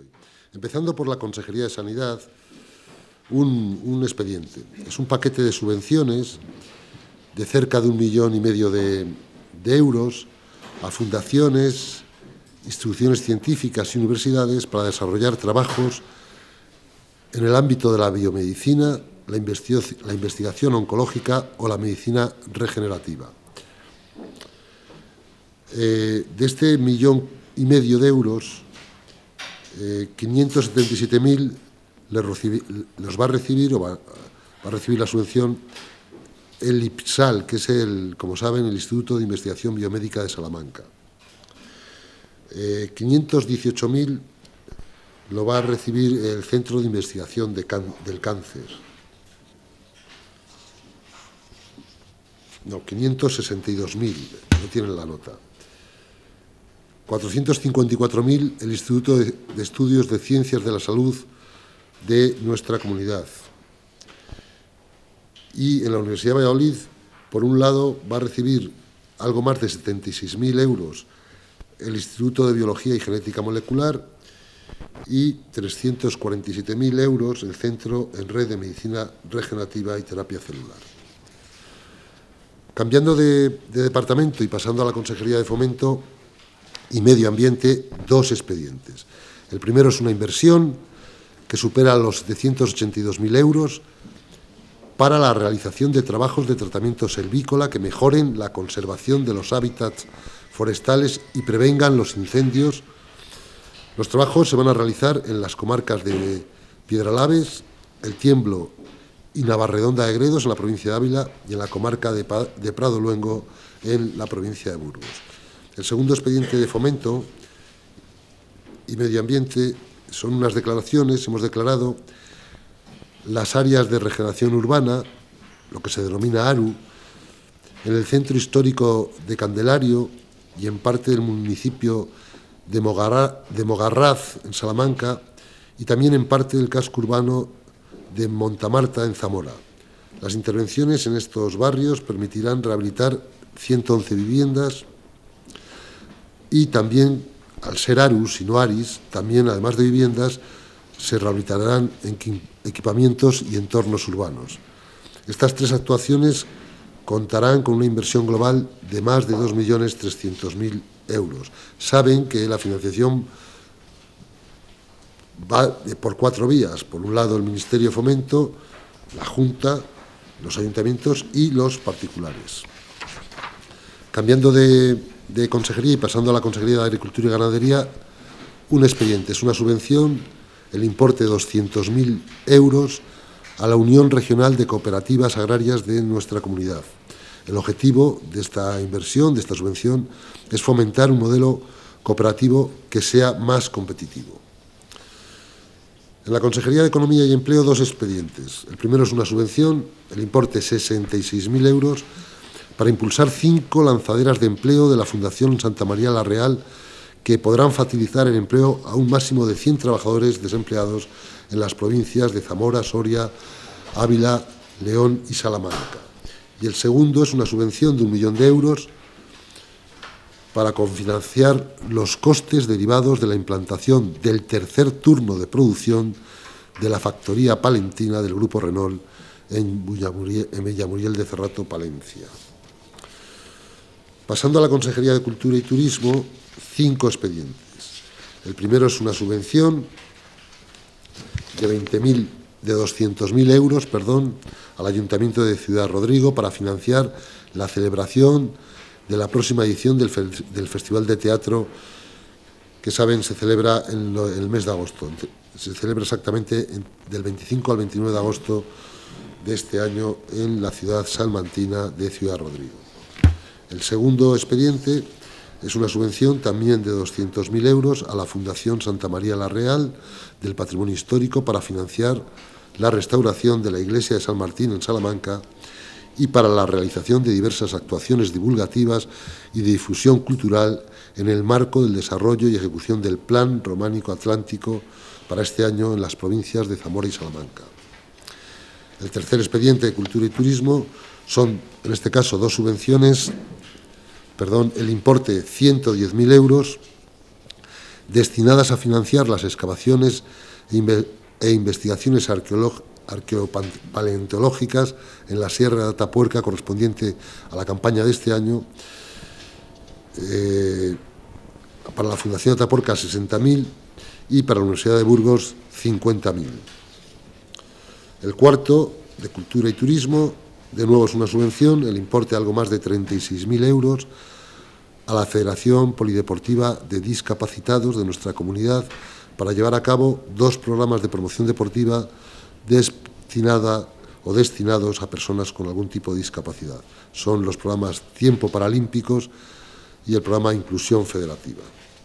hoy. Empezando por la Consejería de Sanidad, un expediente. Es un paquete de subvenciones de cerca de 1,5 millones de euros a fundaciones, instituciones científicas y universidades para desarrollar trabajos en el ámbito de la biomedicina, la investigación oncológica o la medicina regenerativa. De este 1,5 millones de euros, 577.000 los va a recibir o va a recibir la subvención el IPSAL, que es, como saben, el Instituto de Investigación Biomédica de Salamanca. 518.000 lo va a recibir el Centro de Investigación del Cáncer. No, 562.000, no tienen la nota. 454.000 el Instituto de Estudios de Ciencias de la Salud de nuestra comunidad. Y en la Universidad de Valladolid, por un lado, va a recibir algo más de 76.000 euros el Instituto de Biología y Genética Molecular y 347.000 euros el Centro en Red de Medicina Regenerativa y Terapia Celular. Cambiando de departamento y pasando a la Consejería de Fomento y Medio Ambiente, dos expedientes. El primero es una inversión que supera los 782.000 euros para la realización de trabajos de tratamiento silvícola que mejoren la conservación de los hábitats forestales y prevengan los incendios. Los trabajos se van a realizar en las comarcas de Piedralaves, El Tiemblo y Navarredonda de Gredos, en la provincia de Ávila, y en la comarca de Prado Luengo, en la provincia de Burgos. El segundo expediente de Fomento y Medio Ambiente son unas declaraciones. Hemos declarado las áreas de regeneración urbana, lo que se denomina ARU, en el centro histórico de Candelario y en parte del municipio de Mogarraz, en Salamanca, y también en parte del casco urbano de Montamarta, en Zamora. Las intervenciones en estos barrios permitirán rehabilitar 111 viviendas y también, al ser ARUS y no ARIS, también, además de viviendas, se rehabilitarán equipamientos y entornos urbanos. Estas tres actuaciones contarán con una inversión global de más de 2.300.000 euros. Saben que la financiación va por 4 vías. Por un lado, el Ministerio de Fomento, la Junta, los ayuntamientos y los particulares. Cambiando de consejería y pasando a la Consejería de Agricultura y Ganadería, un expediente, es una subvención, el importe de 200.000 euros a la Unión Regional de Cooperativas Agrarias de nuestra comunidad. El objetivo de esta inversión, de esta subvención, es fomentar un modelo cooperativo que sea más competitivo. En la Consejería de Economía y Empleo, dos expedientes. El primero es una subvención, el importe 66.000 euros, para impulsar 5 lanzaderas de empleo de la Fundación Santa María la Real, que podrán facilitar el empleo a un máximo de 100 trabajadores desempleados en las provincias de Zamora, Soria, Ávila, León y Salamanca. Y el segundo es una subvención de 1 millón de euros para cofinanciar los costes derivados de la implantación del tercer turno de producción de la factoría palentina del Grupo Renault en Villamuriel de Cerrato, Palencia. Pasando a la Consejería de Cultura y Turismo, 5 expedientes. El primero es una subvención de 200.000 euros, al Ayuntamiento de Ciudad Rodrigo para financiar la celebración de la próxima edición del Festival de Teatro, que saben se celebra en el mes de agosto. Se celebra exactamente del 25 al 29 de agosto de este año en la ciudad salmantina de Ciudad Rodrigo. El segundo expediente es una subvención también de 200.000 euros a la Fundación Santa María la Real del Patrimonio Histórico para financiar la restauración de la iglesia de San Martín en Salamanca y para la realización de diversas actuaciones divulgativas y de difusión cultural en el marco del desarrollo y ejecución del Plan Románico Atlántico para este año en las provincias de Zamora y Salamanca. El tercer expediente de Cultura y Turismo son, en este caso, dos subvenciones, el importe 110.000 euros destinadas a financiar las excavaciones e investigaciones arqueopaleontológicas en la Sierra de Atapuerca, correspondiente a la campaña de este año. Para la Fundación Atapuerca 60.000 y para la Universidad de Burgos 50.000. El cuarto, de Cultura y Turismo, de nuevo es una subvención, el importe algo más de 36.000 euros a la Federación Polideportiva de Discapacitados de nuestra comunidad para llevar a cabo 2 programas de promoción deportiva destinados a personas con algún tipo de discapacidad. Son los programas Tiempo Paralímpicos y el programa Inclusión Federativa.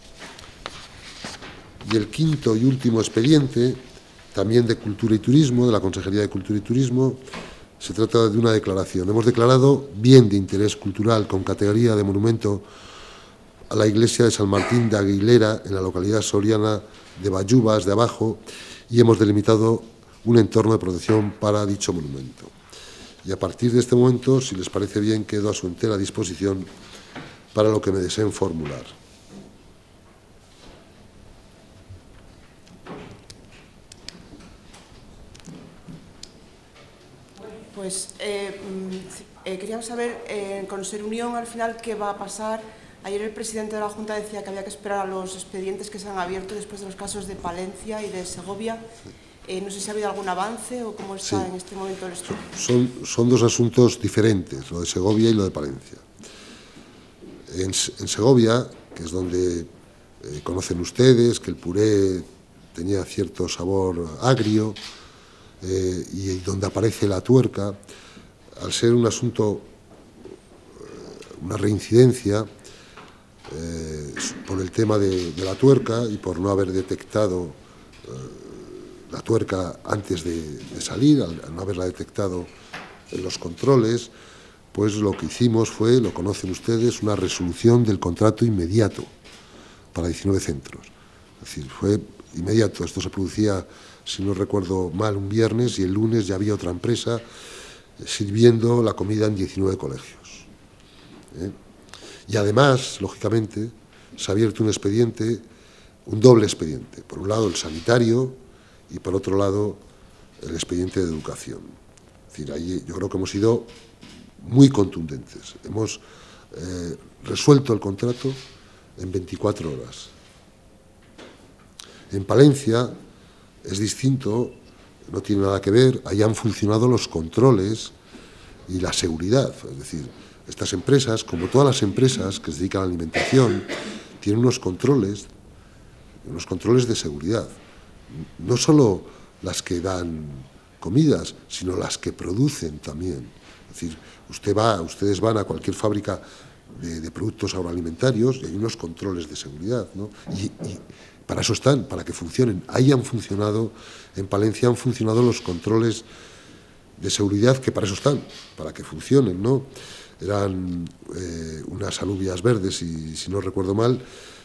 Y el quinto y último expediente, también de Cultura y Turismo, de la Consejería de Cultura y Turismo, se trata de una declaración. Hemos declarado bien de interés cultural con categoría de monumento a la iglesia de San Martín de Aguilera, en la localidad soriana de Bayubas de Abajo, y hemos delimitado un entorno de protección para dicho monumento. Y a partir de este momento, si les parece bien, quedo a su entera disposición para lo que me deseen formular. Pues queríamos saber, con Serunión, al final, qué va a pasar. Ayer el presidente de la Junta decía que había que esperar a los expedientes que se han abierto después de los casos de Palencia y de Segovia. No sé si ha habido algún avance o cómo está en este momento el estudio. Son 2 asuntos diferentes, lo de Segovia y lo de Palencia. En Segovia, que es donde conocen ustedes que el puré tenía cierto sabor agrio, y donde aparece la tuerca, al ser un asunto, una reincidencia, por el tema de la tuerca y por no haber detectado la tuerca antes de salir, al no haberla detectado en los controles, pues lo que hicimos fue, lo conocen ustedes, una resolución del contrato inmediato para 19 centros. Es decir, fue inmediato. Esto se producía, si no recuerdo mal, un viernes, y el lunes ya había otra empresa sirviendo la comida en 19 colegios. Y además, lógicamente, se ha abierto un expediente, un doble expediente. Por un lado, el sanitario y por otro lado, el expediente de educación. Es decir, ahí yo creo que hemos sido muy contundentes. Hemos resuelto el contrato en 24 horas. En Palencia es distinto, no tiene nada que ver, ahí han funcionado los controles y la seguridad. Es decir, estas empresas, como todas las empresas que se dedican a la alimentación, tienen unos controles de seguridad. No solo las que dan comidas, sino las que producen también. Es decir, ustedes van a cualquier fábrica de productos agroalimentarios y hay unos controles de seguridad, ¿no? Y para eso están, para que funcionen. Ahí han funcionado, en Palencia han funcionado los controles de seguridad, que para eso están, para que funcionen, ¿no? Eran unas alubias verdes, y si no recuerdo mal,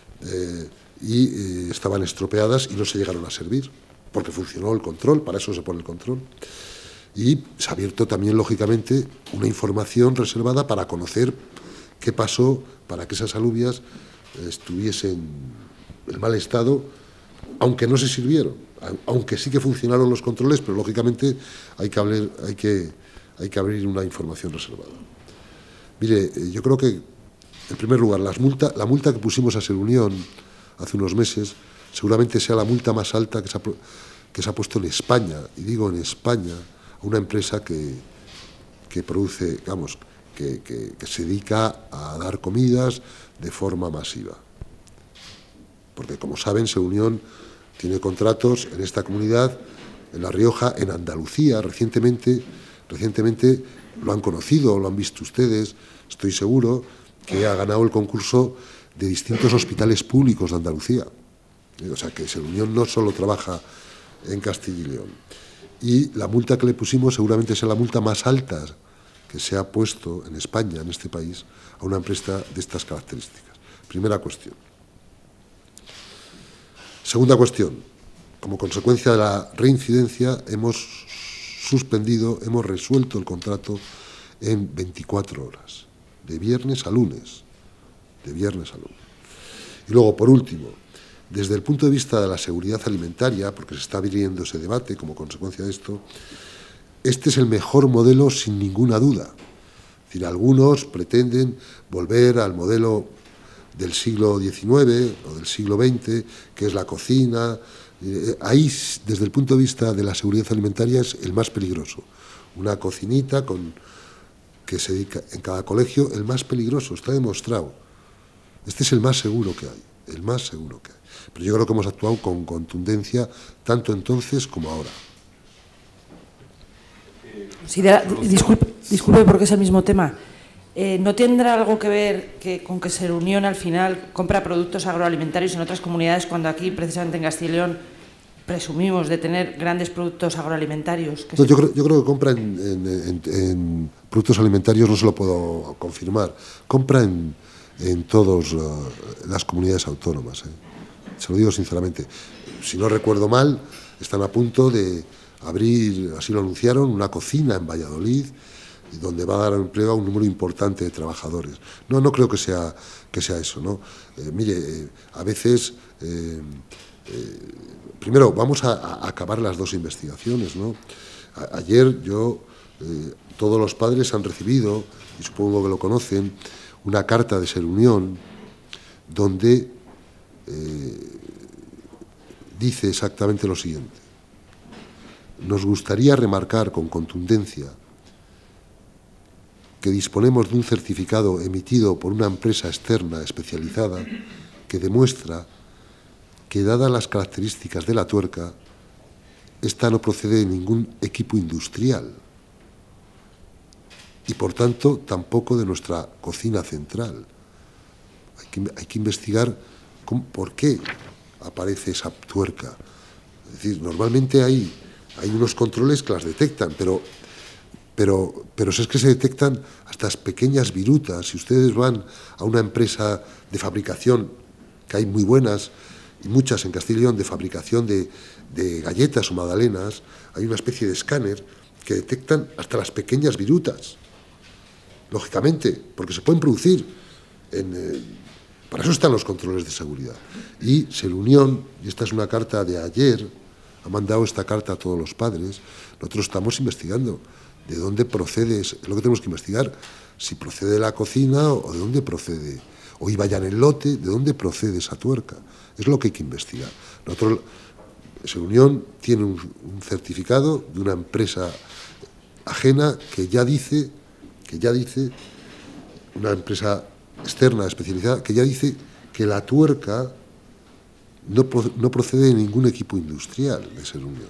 y estaban estropeadas y no se llegaron a servir, porque funcionó el control, para eso se pone el control. Y se ha abierto también, lógicamente, una información reservada para conocer qué pasó para que esas alubias estuviesen en mal estado, aunque no se sirvieron, aunque sí que funcionaron los controles, pero lógicamente hay que abrir una información reservada. Mire, yo creo que, en primer lugar, la multa que pusimos a Serunión hace unos meses seguramente sea la multa más alta que se ha puesto en España, y digo en España, a una empresa que produce, vamos, que se dedica a dar comidas de forma masiva. Porque, como saben, Serunión tiene contratos en esta comunidad, en La Rioja, en Andalucía. Recientemente lo han conocido, lo han visto ustedes, estoy seguro, que ha ganado el concurso de distintos hospitales públicos de Andalucía. O sea, que Serunión no solo trabaja en Castilla y León. Y la multa que le pusimos seguramente sea la multa más alta que se ha puesto en España, en este país, a una empresa de estas características. Primera cuestión. Segunda cuestión. Como consecuencia de la reincidencia, hemos resuelto el contrato en 24 horas, de viernes a lunes. Y luego, por último, desde el punto de vista de la seguridad alimentaria, porque se está abriendo ese debate como consecuencia de esto, este es el mejor modelo sin ninguna duda. Es decir, algunos pretenden volver al modelo del siglo XIX o del siglo XX, que es la cocina. Ahí, desde el punto de vista de la seguridad alimentaria, es el más peligroso. Una cocinita que se dedica en cada colegio, el más peligroso, está demostrado. Este es el más seguro que hay, el más seguro que hay. Pero yo creo que hemos actuado con contundencia tanto entonces como ahora. Disculpe porque es el mismo tema. ¿No tendrá algo que ver con que Ser Unión al final compra productos agroalimentarios en otras comunidades cuando aquí, precisamente en Castilla y León, presumimos de tener grandes productos agroalimentarios? No, yo creo que compra en productos alimentarios, no se lo puedo confirmar. Compra en todas las comunidades autónomas. Se lo digo sinceramente. Si no recuerdo mal, están a punto de abrir, así lo anunciaron, una cocina en Valladolid, donde va a dar empleo a un número importante de trabajadores. No creo que sea eso, ¿no? Mire, a veces, primero, vamos a acabar las dos investigaciones, ¿no? Ayer todos los padres han recibido, y supongo que lo conocen, una carta de Ser Unión, donde dice exactamente lo siguiente: nos gustaría remarcar con contundencia que disponemos de un certificado emitido por una empresa externa especializada que demuestra que, dadas las características de la tuerca, esta no procede de ningún equipo industrial y, por tanto, tampoco de nuestra cocina central. Hay que investigar por qué aparece esa tuerca. Es decir, normalmente hay unos controles que las detectan, pero si es que se detectan hasta las pequeñas virutas. Si ustedes van a una empresa de fabricación, que hay muy buenas, y muchas en Castilla y León, de fabricación de galletas o magdalenas, hay una especie de escáner que detectan hasta las pequeñas virutas, lógicamente, porque se pueden producir. Para eso están los controles de seguridad. Y Ser Unión, y esta es una carta de ayer, ha mandado esta carta a todos los padres. Nosotros estamos investigando de dónde procede, es lo que tenemos que investigar, si procede de la cocina o de dónde procede, o iba ya en el lote, de dónde procede esa tuerca. Es lo que hay que investigar. Nosotros, Ser Unión tiene un certificado de una empresa ajena que ya dice, una empresa externa especializada, que ya dice que la tuerca no procede de ningún equipo industrial de Ser Unión.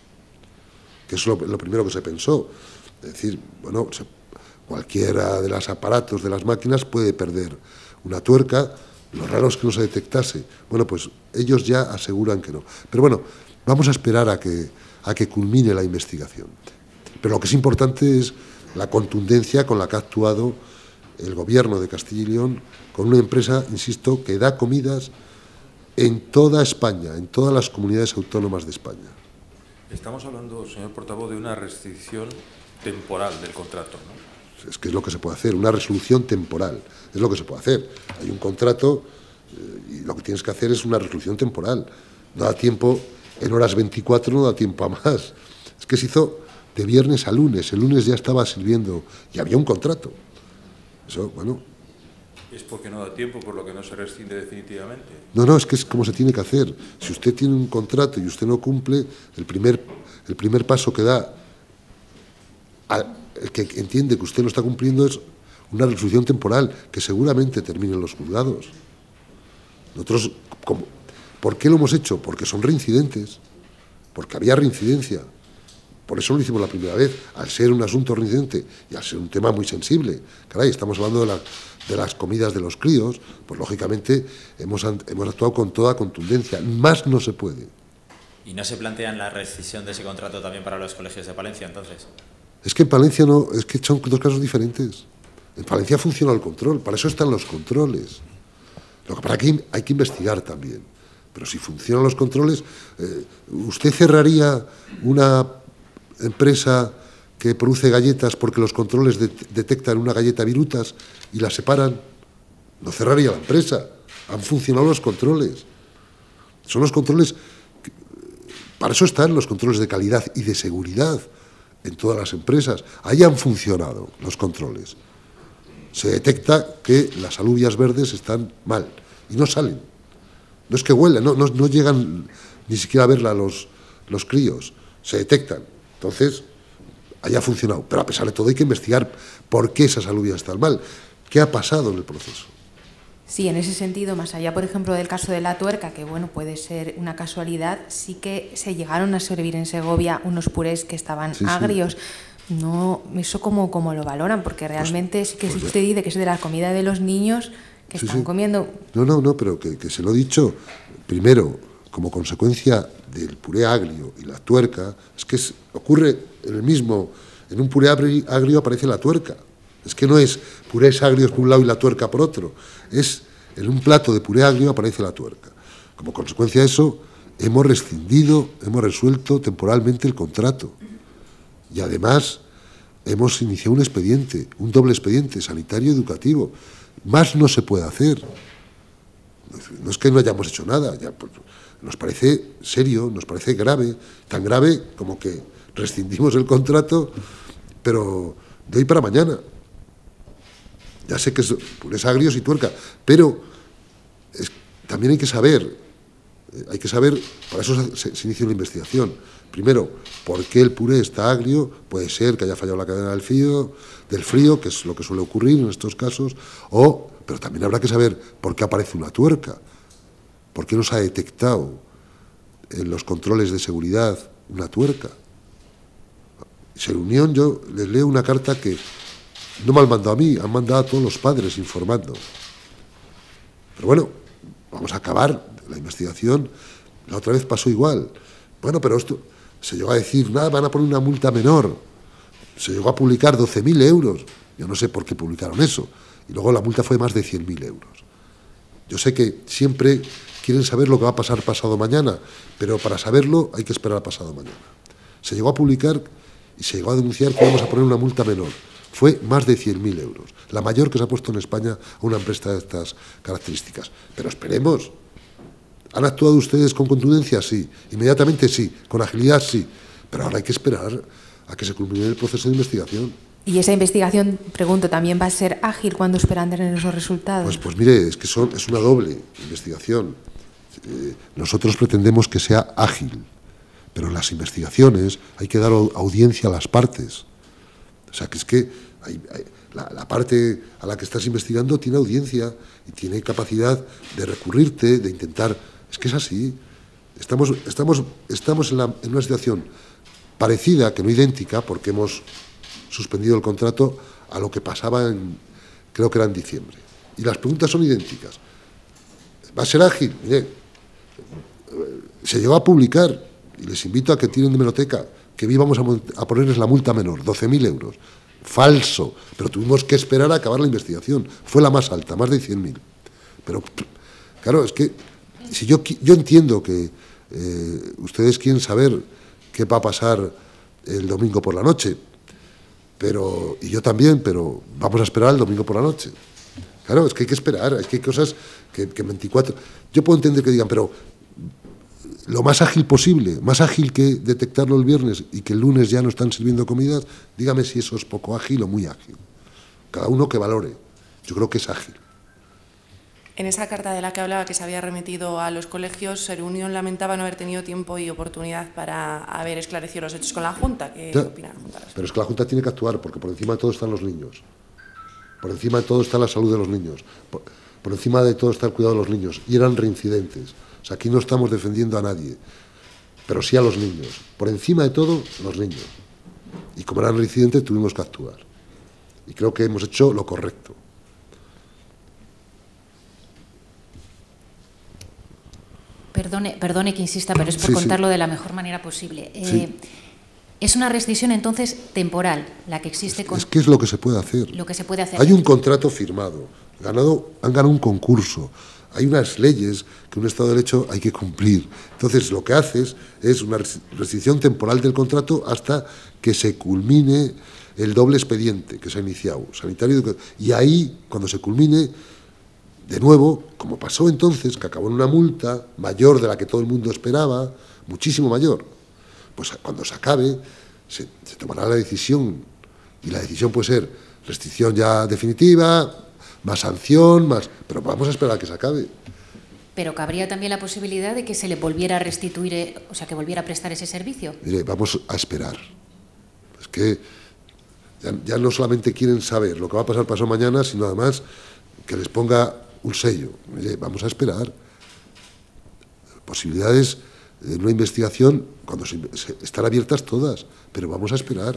Que es lo primero que se pensó. Es decir, bueno, cualquiera de los aparatos de las máquinas puede perder una tuerca, lo raro es que no se detectase. Bueno, pues ellos ya aseguran que no. Pero bueno, vamos a esperar a que culmine la investigación. Pero lo que es importante es la contundencia con la que ha actuado el Gobierno de Castilla y León con una empresa, insisto, que da comidas en toda España, en todas las comunidades autónomas de España. Estamos hablando, señor portavoz, de una restricción temporal del contrato, ¿no? Es que es lo que se puede hacer, una resolución temporal, es lo que se puede hacer. Hay un contrato y lo que tienes que hacer es una resolución temporal. No da tiempo, en horas 24 no da tiempo a más. Es que se hizo de viernes a lunes, el lunes ya estaba sirviendo y había un contrato. Eso, bueno. ¿Es porque no da tiempo, por lo que no se rescinde definitivamente? No, es que es como se tiene que hacer. Si usted tiene un contrato y usted no cumple, el primer paso que da el que entiende que usted no está cumpliendo es una resolución temporal que seguramente termine en los juzgados. Nosotros, ¿por qué lo hemos hecho? Porque son reincidentes, porque había reincidencia. Por eso lo hicimos la primera vez, al ser un asunto reincidente y al ser un tema muy sensible. Caray, estamos hablando de las comidas de los críos, pues lógicamente hemos actuado con toda contundencia. Más no se puede. ¿Y no se plantean la rescisión de ese contrato también para los colegios de Palencia, entonces? Es que en Palencia no, es que son dos casos diferentes. En Palencia funciona el control, para eso están los controles. Lo que pasa es que hay que investigar también. Pero si funcionan los controles, ¿usted cerraría una empresa que produce galletas porque los controles detectan una galleta virutas y la separan? No cerraría la empresa. Han funcionado los controles. Son los controles, para eso están los controles de calidad y de seguridad en todas las empresas. Ahí han funcionado los controles. Se detecta que las alubias verdes están mal y no salen. No es que huelan, no llegan ni siquiera a verla los críos, se detectan. Entonces, ahí ha funcionado. Pero a pesar de todo hay que investigar por qué esas alubias están mal. ¿Qué ha pasado en el proceso? Sí, en ese sentido, más allá, por ejemplo, del caso de la tuerca, que bueno, puede ser una casualidad, sí que se llegaron a servir en Segovia unos purés que estaban agrios. No, ¿eso cómo lo valoran? Porque realmente sí que si usted dice que es de la comida de los niños que están comiendo... No, pero que se lo he dicho, primero, como consecuencia del puré agrio y la tuerca, es que ocurre en un puré agrio aparece la tuerca. Es que no es purés agrios por un lado y la tuerca por otro, es en un plato de puré agrio aparece la tuerca. Como consecuencia de eso, hemos resuelto temporalmente el contrato. Y además hemos iniciado un doble expediente sanitario y educativo. Más no se puede hacer. No es que no hayamos hecho nada, nos parece serio, nos parece grave, tan grave como que rescindimos el contrato, pero de hoy para mañana. Ya sé que es purés agrios y tuerca, pero también hay que saber, para eso se inicia una investigación. Primero, ¿por qué el puré está agrio? Puede ser que haya fallado la cadena del frío, que es lo que suele ocurrir en estos casos, pero también habrá que saber por qué aparece una tuerca, por qué no se ha detectado en los controles de seguridad una tuerca. Serunión, yo les leo una carta que no me han mandado a mí, han mandado a todos los padres informando. Pero bueno, vamos a acabar la investigación. La otra vez pasó igual. Bueno, pero esto se llegó a decir, nada, van a poner una multa menor. Se llegó a publicar 12.000 euros. Yo no sé por qué publicaron eso. Y luego la multa fue más de 100.000 euros. Yo sé que siempre quieren saber lo que va a pasar pasado mañana, pero para saberlo hay que esperar a pasado mañana. Se llegó a publicar y se llegó a denunciar que íbamos a poner una multa menor. Fue más de 100.000 euros, la mayor que se ha puesto en España a una empresa de estas características. Pero esperemos. ¿Han actuado ustedes con contundencia? Sí. Inmediatamente sí. Con agilidad sí. Pero ahora hay que esperar a que se culmine el proceso de investigación. ¿Y esa investigación, pregunto, también va a ser ágil cuando esperan tener esos resultados? Pues mire, es que es una doble investigación. Nosotros pretendemos que sea ágil, pero en las investigaciones hay que dar audiencia a las partes. O sea, que es que la parte a la que estás investigando tiene audiencia y tiene capacidad de recurrirte, de intentar... Es que es así. Estamos en una situación parecida, que no idéntica, porque hemos suspendido el contrato a lo que pasaba creo que era en diciembre. Y las preguntas son idénticas. ¿Va a ser ágil? Mire, se llegó a publicar, y les invito a que tiren de hemeroteca, que íbamos a ponerles la multa menor, 12.000 euros. Falso, pero tuvimos que esperar a acabar la investigación. Fue la más alta, más de 100.000. Pero, claro, es que si yo entiendo que ustedes quieren saber qué va a pasar el domingo por la noche, y yo también, pero vamos a esperar el domingo por la noche. Claro, es que hay que esperar, es que hay cosas que 24... Yo puedo entender que digan, pero lo más ágil posible, más ágil que detectarlo el viernes y que el lunes ya no están sirviendo comidas, dígame si eso es poco ágil o muy ágil. Cada uno que valore. Yo creo que es ágil. En esa carta de la que hablaba, que se había remitido a los colegios, Serunión lamentaba no haber tenido tiempo y oportunidad para haber esclarecido los hechos con la Junta. ¿Qué opina la Junta? Pero es que la Junta tiene que actuar, porque por encima de todo están los niños. Por encima de todo está la salud de los niños. Por encima de todo está el cuidado de los niños. Y eran reincidentes. O sea, aquí no estamos defendiendo a nadie, pero sí a los niños. Por encima de todo, los niños. Y como eran reincidentes, tuvimos que actuar. Y creo que hemos hecho lo correcto. Perdone que insista, pero es por contarlo de la mejor manera posible. Es una rescisión, entonces, temporal, la que existe con... Es que es lo que se puede hacer. Lo que se puede hacer. Hay un contrato firmado, han ganado un concurso, hay unas leyes que un Estado de Derecho hay que cumplir. Entonces, lo que haces es una restricción temporal del contrato hasta que se culmine el doble expediente que se ha iniciado, sanitario y educativo. Y ahí, cuando se culmine, de nuevo, como pasó entonces, que acabó en una multa mayor de la que todo el mundo esperaba, muchísimo mayor, pues cuando se acabe, se tomará la decisión, y la decisión puede ser restricción ya definitiva, más sanción, más... pero vamos a esperar a que se acabe. Pero cabría también la posibilidad de que se le volviera a restituir, o sea, que volviera a prestar ese servicio. Mire, vamos a esperar. Es que ya no solamente quieren saber lo que va a pasar pasado mañana, sino además que les ponga un sello. Mire, vamos a esperar. Posibilidades de una investigación, cuando están abiertas todas, pero vamos a esperar.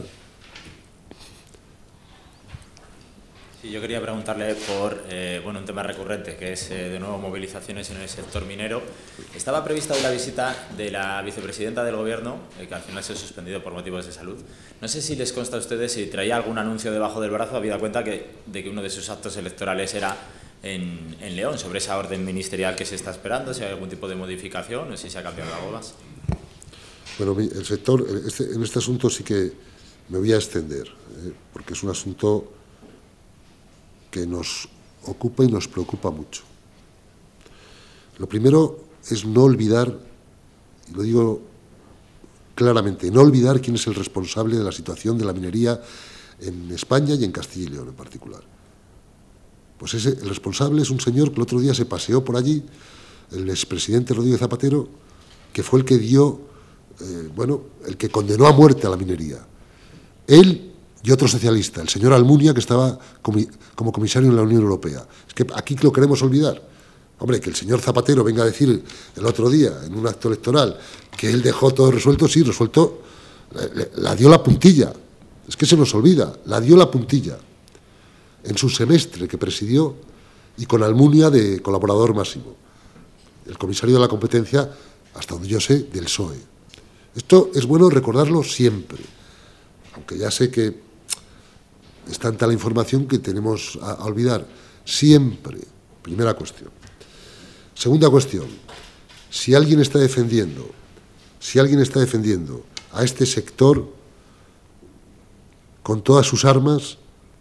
Sí, yo quería preguntarle por un tema recurrente, que es de nuevo movilizaciones en el sector minero. Estaba prevista hoy la visita de la vicepresidenta del Gobierno, que al final se ha suspendido por motivos de salud. No sé si les consta a ustedes si traía algún anuncio debajo del brazo, habida cuenta de que uno de sus actos electorales era en León, sobre esa orden ministerial que se está esperando, si hay algún tipo de modificación o si se ha cambiado algo más. Bueno, el sector, en este asunto sí que me voy a extender, porque es un asunto que nos ocupa y nos preocupa mucho. Lo primero es no olvidar, y lo digo claramente, no olvidar quién es el responsable de la situación de la minería en España y en Castilla y León en particular. Pues el responsable es un señor que el otro día se paseó por allí, el expresidente Rodríguez Zapatero, que fue el que dio, el que condenó a muerte a la minería. Él y otro socialista, el señor Almunia, que estaba como comisario en la Unión Europea. Es que aquí lo queremos olvidar. Hombre, que el señor Zapatero venga a decir el otro día, en un acto electoral, que él dejó todo resuelto, sí, resuelto, la dio la puntilla. Es que se nos olvida, la dio la puntilla. En su semestre que presidió y con Almunia de colaborador máximo. El comisario de la competencia, hasta donde yo sé, del PSOE. Esto es bueno recordarlo siempre, aunque ya sé que es tanta la información que tenemos a olvidar. Siempre, primera cuestión. Segunda cuestión, si alguien está defendiendo a este sector con todas sus armas,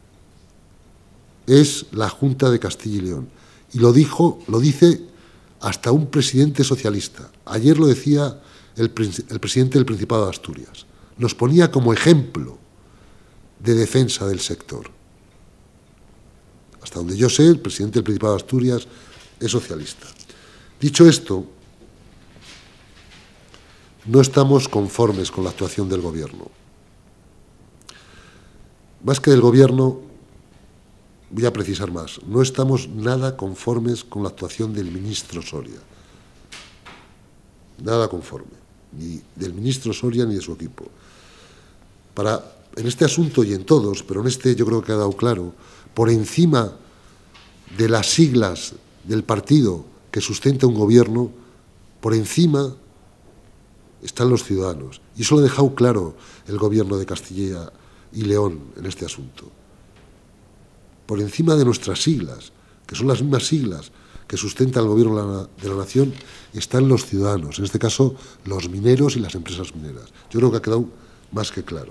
es la Junta de Castilla y León. Y lo dice hasta un presidente socialista. Ayer lo decía el presidente del Principado de Asturias. Nos ponía como ejemplo de defensa del sector. Hasta donde yo sé, el presidente del Principado de Asturias es socialista. Dicho esto, no estamos conformes con la actuación del Gobierno. Más que del Gobierno, voy a precisar más, no estamos nada conformes con la actuación del ministro Soria. Nada conforme, ni del ministro Soria ni de su equipo. En este asunto y en todos, pero en este yo creo que ha quedado claro, por encima de las siglas del partido que sustenta un gobierno, por encima están los ciudadanos. Y eso lo ha dejado claro el Gobierno de Castilla y León en este asunto. Por encima de nuestras siglas, que son las mismas siglas que sustenta el Gobierno de la Nación, están los ciudadanos, en este caso los mineros y las empresas mineras. Yo creo que ha quedado más que claro.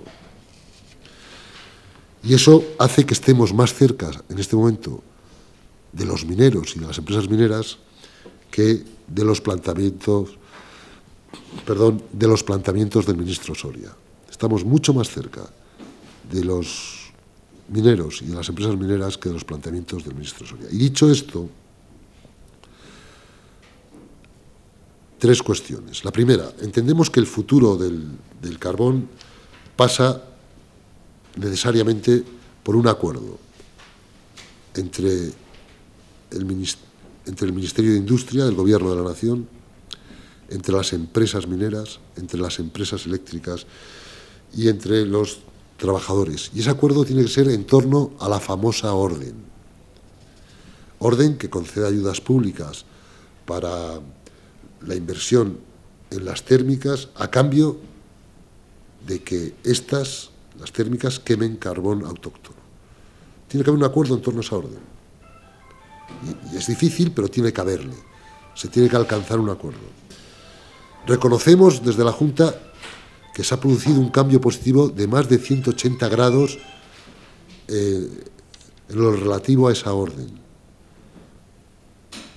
Y eso hace que estemos más cerca en este momento de los mineros y de las empresas mineras que de los planteamientos del ministro Soria. Estamos mucho más cerca de los mineros y de las empresas mineras que de los planteamientos del ministro Soria. Y dicho esto, tres cuestiones. La primera, entendemos que el futuro del carbón pasa necesariamente por un acuerdo entre el Ministerio de Industria, del Gobierno de la Nación, entre las empresas mineras, entre las empresas eléctricas y entre los trabajadores. Y ese acuerdo tiene que ser en torno a la famosa orden. Orden que concede ayudas públicas para la inversión en las térmicas a cambio de que las térmicas, quemen carbón autóctono. Tiene que haber un acuerdo en torno a esa orden. Y es difícil, pero tiene que haberle. Se tiene que alcanzar un acuerdo. Reconocemos desde la Junta que se ha producido un cambio positivo de más de 180 grados en lo relativo a esa orden.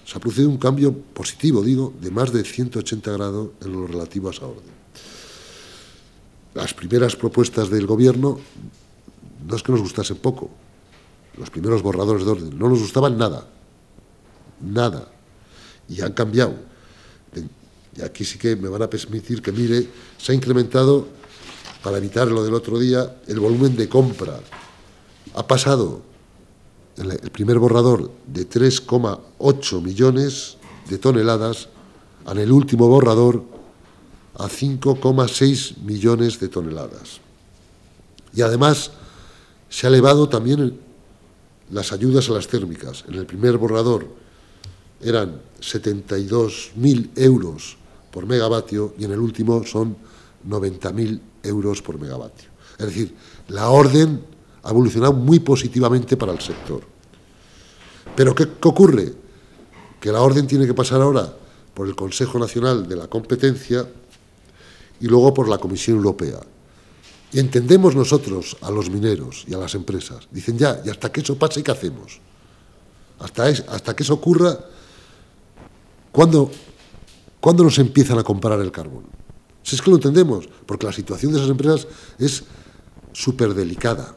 Se ha producido un cambio positivo, digo, de más de 180 grados en lo relativo a esa orden. Las primeras propuestas del Gobierno no es que nos gustasen poco, los primeros borradores de orden, no nos gustaban nada, nada, y han cambiado. Y aquí sí que me van a permitir que mire, se ha incrementado, para evitar lo del otro día, el volumen de compra. Ha pasado el primer borrador de 3,8 millones de toneladas, en el último borrador a 5,6 millones de toneladas. Y además se ha elevado también las ayudas a las térmicas. En el primer borrador eran 72.000 euros por megavatio y en el último son 90.000 euros por megavatio. Es decir, la orden ha evolucionado muy positivamente para el sector. Pero ¿qué ocurre? Que la orden tiene que pasar ahora por el Consejo Nacional de la Competencia y luego por la Comisión Europea. Y entendemos nosotros a los mineros y a las empresas. Dicen ya, y hasta que eso pase, ¿qué hacemos? Hasta que eso ocurra, ¿cuándo nos empiezan a comprar el carbón? Si es que lo entendemos, porque la situación de esas empresas es súper delicada.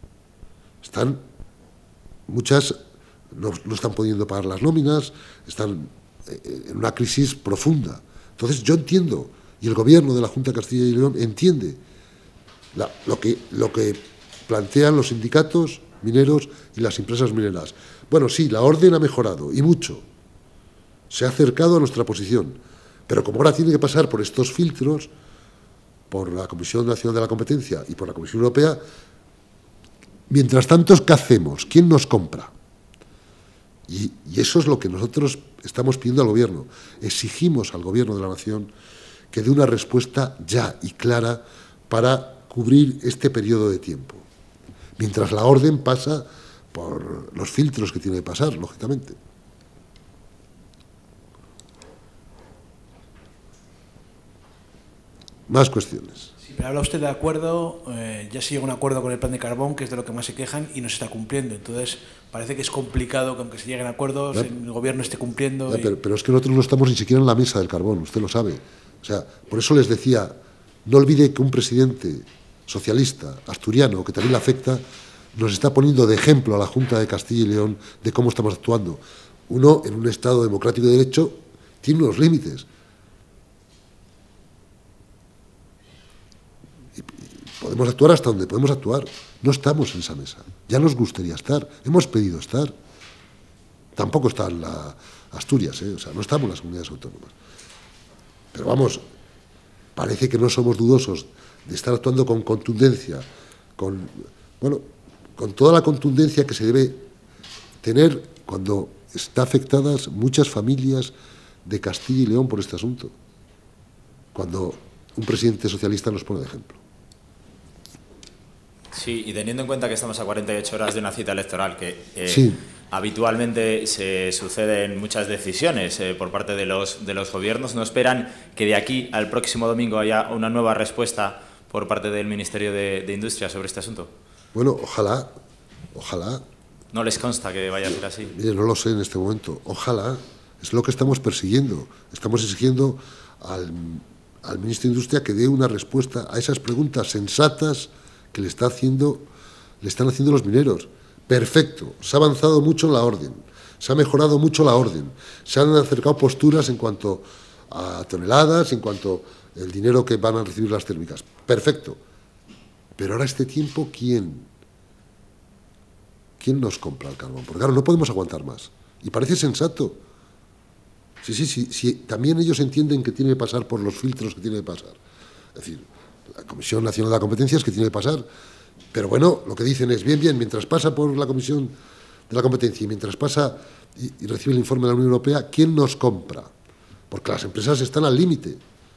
Muchas no están pudiendo pagar las nóminas, están en una crisis profunda. Entonces yo entiendo, y el Gobierno de la Junta de Castilla y León entiende lo que plantean los sindicatos mineros y las empresas mineras. Bueno, sí, la orden ha mejorado, y mucho. Se ha acercado a nuestra posición. Pero como ahora tiene que pasar por estos filtros, por la Comisión Nacional de la Competencia y por la Comisión Europea, mientras tanto, ¿qué hacemos? ¿Quién nos compra? Y eso es lo que nosotros estamos pidiendo al Gobierno. Exigimos al Gobierno de la Nación que dé una respuesta ya y clara para cubrir este periodo de tiempo, mientras la orden pasa por los filtros que tiene que pasar, lógicamente. Más cuestiones. Sí, pero habla usted de acuerdo, ya se llega a un acuerdo con el plan de carbón, que es de lo que más se quejan, y no se está cumpliendo. Entonces, parece que es complicado que aunque se lleguen a acuerdos, el Gobierno esté cumpliendo. Pero es que nosotros no estamos ni siquiera en la mesa del carbón, usted lo sabe. O sea, por eso les decía, no olvide que un presidente socialista, asturiano, que también le afecta, nos está poniendo de ejemplo a la Junta de Castilla y León de cómo estamos actuando. Uno, en un Estado democrático de derecho, tiene unos límites. Podemos actuar hasta donde podemos actuar. No estamos en esa mesa. Ya nos gustaría estar. Hemos pedido estar. Tampoco está en la Asturias, o sea, no estamos en las comunidades autónomas. Pero vamos, parece que no somos dudosos de estar actuando con contundencia, con toda la contundencia que se debe tener cuando están afectadas muchas familias de Castilla y León por este asunto. Cuando un presidente socialista nos pone de ejemplo. Sí, y teniendo en cuenta que estamos a 48 horas de una cita electoral, que sí, habitualmente se suceden muchas decisiones por parte de los gobiernos, ¿no esperan que de aquí al próximo domingo haya una nueva respuesta por parte del Ministerio de Industria sobre este asunto? Bueno, ojalá, ojalá. ¿No les consta que vaya a ser así? Mire, no lo sé en este momento. Ojalá, es lo que estamos persiguiendo. Estamos exigiendo al Ministro de Industria que dé una respuesta a esas preguntas sensatas que le están haciendo los mineros. Perfecto, se ha avanzado mucho en la orden, se ha mejorado mucho la orden, se han acercado posturas en cuanto a toneladas, en cuanto al dinero que van a recibir las térmicas. Perfecto. Pero ahora este tiempo, ¿quién nos compra el carbón? Porque claro, no podemos aguantar más. Y parece sensato. Sí, también ellos entienden que tiene que pasar por los filtros que tiene que pasar. Es decir, la Comisión Nacional de la Competencia es que tiene que pasar. Pero bueno, lo que dicen es, bien, mientras pasa por la Comisión de la Competencia y mientras pasa y recibe el informe de la Unión Europea, ¿quién nos compra? Porque las empresas están al límite.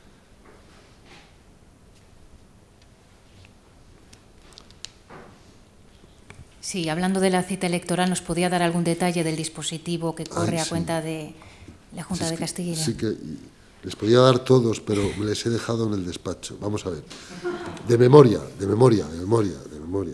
Sí, hablando de la cita electoral, ¿nos podía dar algún detalle del dispositivo que corre a cuenta de la Junta de Castilla y León? Sí, que les podía dar todos, pero me les he dejado en el despacho. Vamos a ver. De memoria.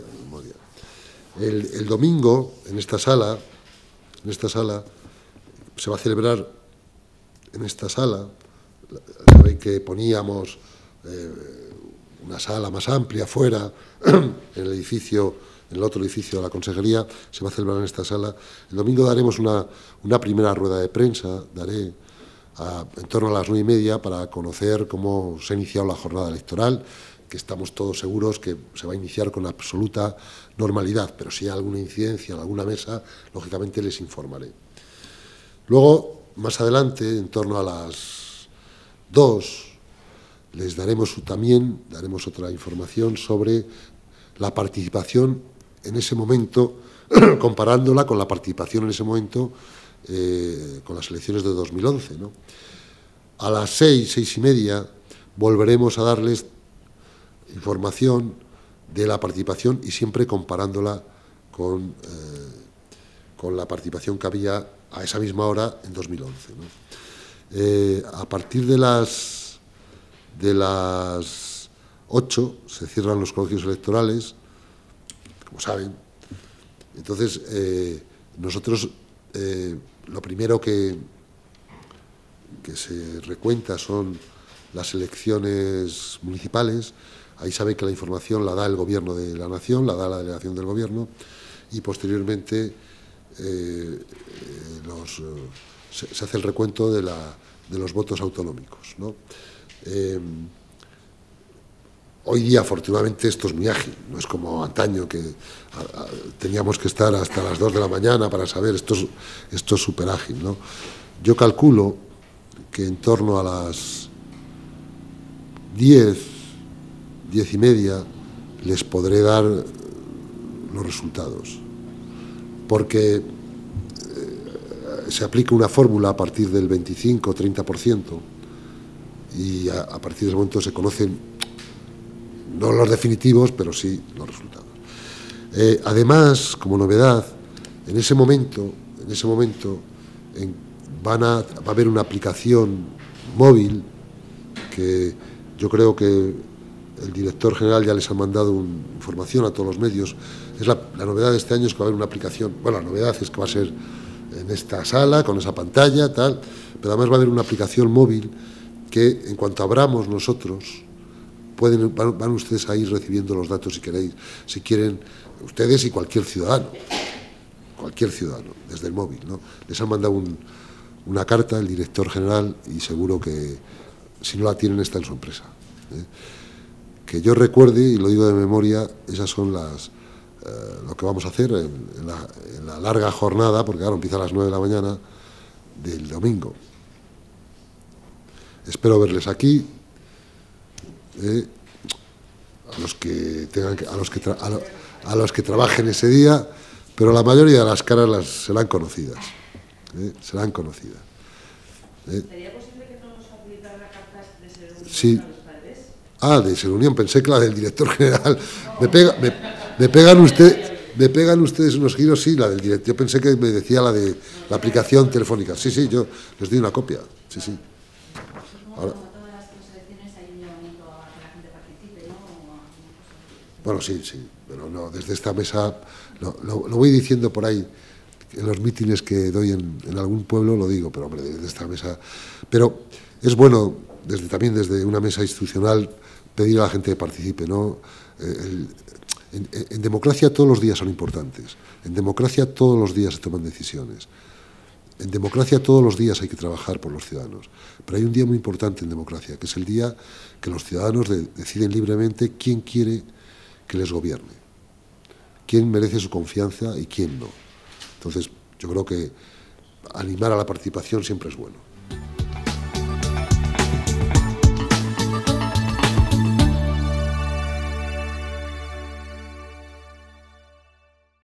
El domingo, en esta sala, se va a celebrar en esta sala. Saben que poníamos una sala más amplia fuera, en el edificio, en el otro edificio de la Consejería, se va a celebrar en esta sala. El domingo daremos una primera rueda de prensa, en torno a las 9:30, para conocer cómo se ha iniciado la jornada electoral, que estamos todos seguros que se va a iniciar con absoluta normalidad, pero si hay alguna incidencia en alguna mesa, lógicamente les informaré. Luego, más adelante, en torno a las 2, les daremos otra información sobre la participación en ese momento, comparándola con la participación en ese momento con las elecciones de 2011, ¿no? A las 6, 6:30, volveremos a darles información de la participación y siempre comparándola con la participación que había a esa misma hora en 2011, ¿no? A partir de las 8 se cierran los colegios electorales, como saben. Entonces, nosotros lo primero que se recuenta son las elecciones municipales. Ahí sabe que la información la da el Gobierno de la Nación, la da la delegación del Gobierno, y posteriormente se hace el recuento de los votos autonómicos, ¿no? Hoy día, afortunadamente, esto es muy ágil, no es como antaño, que teníamos que estar hasta las 2 de la mañana para saber. Esto es súper ágil, ¿no? Yo calculo que en torno a las 10, 10:30, les podré dar los resultados, porque se aplica una fórmula a partir del 25 o 30%, y a partir de ese momento se conocen, no los definitivos, pero sí los resultados. Además, como novedad, en ese momento va a haber una aplicación móvil que yo creo que el director general ya les ha mandado información a todos los medios. La novedad de este año es que va a haber una aplicación. Bueno, la novedad es que va a ser en esta sala, con esa pantalla, tal, pero además va a haber una aplicación móvil que, en cuanto abramos nosotros, van ustedes a ir recibiendo los datos, si quieren, ustedes y cualquier ciudadano, desde el móvil, ¿no? Les han mandado una carta el director general, y seguro que, si no la tienen, está en su empresa. Que yo recuerde, y lo digo de memoria, esas son lo que vamos a hacer en la larga jornada, porque claro, empieza a las 9 de la mañana del domingo. Espero verles aquí. A los que trabajen ese día, pero la mayoría de las caras serán conocidas. ¿Sería posible que no nos facilitaran la carta de Ser Unión? Sí. A los padres? De Ser Unión, pensé que la del director general. Me pegan ustedes unos giros, sí, la del director. Yo pensé que me decía la de la aplicación telefónica. Sí, yo les doy una copia. Sí. Ahora, bueno, sí, pero no, desde esta mesa, lo voy diciendo por ahí, en los mítines que doy en algún pueblo, lo digo, pero hombre, desde esta mesa. Pero es bueno, también desde una mesa institucional, pedir a la gente que participe, ¿no? En democracia todos los días son importantes, en democracia todos los días se toman decisiones, en democracia todos los días hay que trabajar por los ciudadanos, pero hay un día muy importante en democracia, que es el día que los ciudadanos deciden libremente quién quiere que les gobierne, quién merece su confianza y quién no. Entonces, yo creo que animar a la participación siempre es bueno.